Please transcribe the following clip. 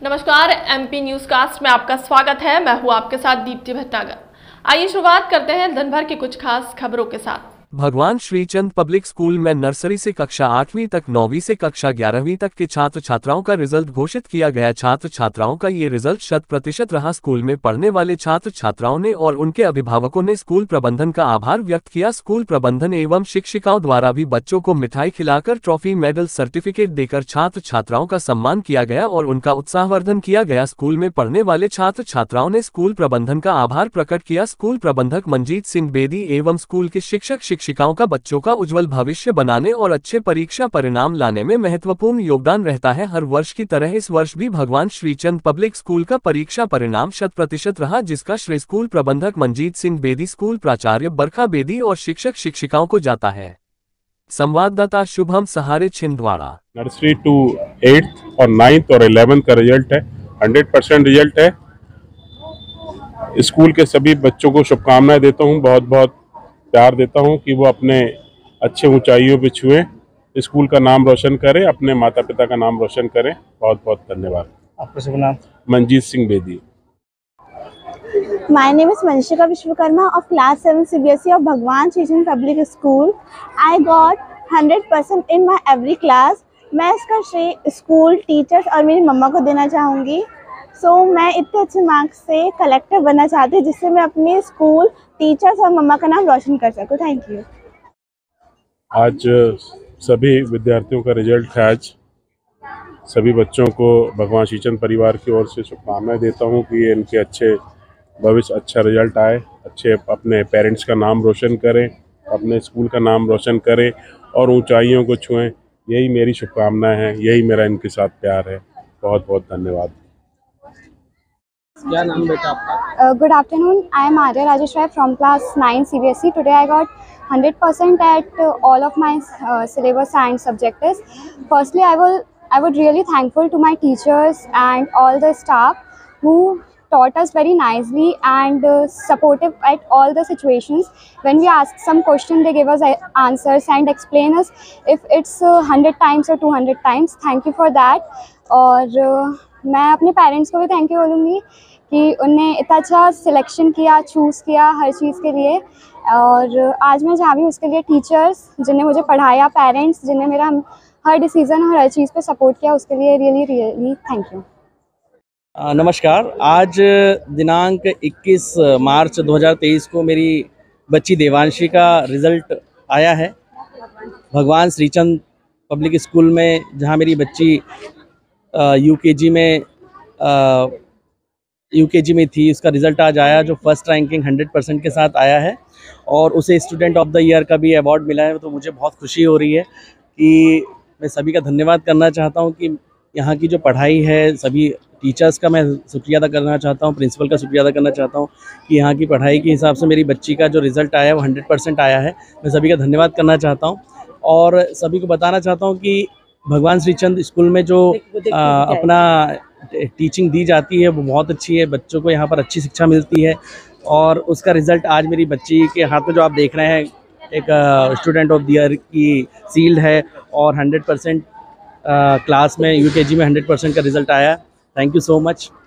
नमस्कार, MP news cast में आपका स्वागत है। मैं हूं आपके साथ दीप्ति भटनागर। आइए शुरुआत करते हैं दिन भर की कुछ खास खबरों के साथ। भगवान श्रीचंद पब्लिक स्कूल में नर्सरी से कक्षा 8वीं तक 9वीं से कक्षा 11वीं तक के छात्र छात्राओं का रिजल्ट घोषित किया गया। छात्र छात्राओं का ये रिजल्ट 100% रहा। स्कूल में पढ़ने वाले छात्र छात्राओं ने और उनके अभिभावकों ने स्कूल प्रबंधन का आभार व्यक्त किया। स्कूल प्रबंधन एवं शिक्षिकाओं द्वारा भी बच्चों को मिठाई खिलाकर ट्रॉफी, मेडल, सर्टिफिकेट देकर छात्र छात्राओं का सम्मान किया गया और उनका उत्साहवर्धन किया गया। स्कूल में पढ़ने वाले छात्र छात्राओं ने स्कूल प्रबंधन का आभार प्रकट किया। स्कूल प्रबंधक मंजीत सिंह बेदी एवं स्कूल के शिक्षक शिक्षिकाओं का बच्चों का उज्जवल भविष्य बनाने और अच्छे परीक्षा परिणाम लाने में महत्वपूर्ण योगदान रहता है। हर वर्ष की तरह इस वर्ष भी भगवान श्रीचंद पब्लिक स्कूल का परीक्षा परिणाम 100% रहा, जिसका श्रेय स्कूल प्रबंधक मंजीत सिंह बेदी, स्कूल प्राचार्य बरखा बेदी और शिक्षक शिक्षिकाओं को जाता है। संवाददाता शुभम सहारे, छिंदवाड़ा। नर्सरी टू 8th और 9th और 11th का रिजल्ट है, 100% रिजल्ट है। स्कूल के सभी बच्चों को शुभकामनाएं देता हूं, बहुत बहुत प्यार देता हूं कि वो अपने अच्छे ऊंचाइयों पे छुएं, स्कूल का नाम रोशन करें, अपने माता पिता का नाम रोशन करें। बहुत बहुत धन्यवाद। आपका शुभ नाम? Manjeet Singh Bedi. My name is Manishika Vishwakarma of class 7 CBSE of Bhagwan Shrichand Public School. I got 100% in my every class. मैं इसका श्रेय स्कूल, टीचर्स और मेरी मम्मा को देना चाहूँगी। मैं इतने अच्छे मार्क्स से कलेक्टर बनना चाहती हूँ जिससे मैं अपने स्कूल, टीचर्स और मम्मा का नाम रोशन कर सकूँ। Thank you. आज सभी विद्यार्थियों का रिजल्ट है। आज सभी बच्चों को भगवान श्रीचंद परिवार की ओर से शुभकामनाएं देता हूँ कि इनके अच्छे भविष्य, अच्छा रिजल्ट आए, अच्छे अपने पेरेंट्स का नाम रोशन करें, अपने स्कूल का नाम रोशन करें और ऊंचाइयों को छुएं। यही मेरी शुभकामनाएं हैं, यही मेरा इनके साथ प्यार है। बहुत बहुत धन्यवाद। क्या नाम बेटा आपका? Good afternoon. I am Arya Rajesh Rai from class 9 CBSE. Today I got 100% at all of my syllabus and subjects. Firstly, I would really thankful to my teachers and all the staff who taught us very nicely and supportive at all the situations. When we ask some question, they give us answers and explain us if it's 100 times or 200 times. Thank you for that. और मैं अपने parents को भी thank you बोलूँगी कि उनने इतना अच्छा सिलेक्शन किया, चूज़ किया हर चीज़ के लिए। और आज मैं जहाँ भी उसके लिए टीचर्स जिन्हें मुझे पढ़ाया, पेरेंट्स जिन्हें मेरा हर डिसीज़न और हर चीज़ पे सपोर्ट किया, उसके लिए रियली थैंक यू। नमस्कार। आज दिनांक 21 मार्च 2023 को मेरी बच्ची देवांशी का रिज़ल्ट आया है। भगवान श्रीचंद पब्लिक स्कूल में जहाँ मेरी बच्ची यूकेजी में थी, उसका रिज़ल्ट आज आया जो फर्स्ट रैंकिंग 100% के साथ आया है और उसे स्टूडेंट ऑफ द ईयर का भी अवार्ड मिला है। तो मुझे बहुत खुशी हो रही है कि मैं सभी का धन्यवाद करना चाहता हूं कि यहाँ की जो पढ़ाई है, सभी टीचर्स का मैं शुक्रिया अदा करना चाहता हूं, प्रिंसिपल का शुक्रिया अदा करना चाहता हूं कि यहाँ की पढ़ाई के हिसाब से मेरी बच्ची का जो रिज़ल्ट आया है वो 100% आया है। मैं सभी का धन्यवाद करना चाहता हूँ और सभी को बताना चाहता हूँ कि भगवान श्रीचंद स्कूल में जो अपना टीचिंग दी जाती है वो बहुत अच्छी है। बच्चों को यहाँ पर अच्छी शिक्षा मिलती है और उसका रिज़ल्ट आज मेरी बच्ची के हाथ में जो आप देख रहे हैं, एक स्टूडेंट ऑफ द ईयर की सील्ड है और 100% क्लास में यूकेजी में 100% का रिज़ल्ट आया। Thank you so much.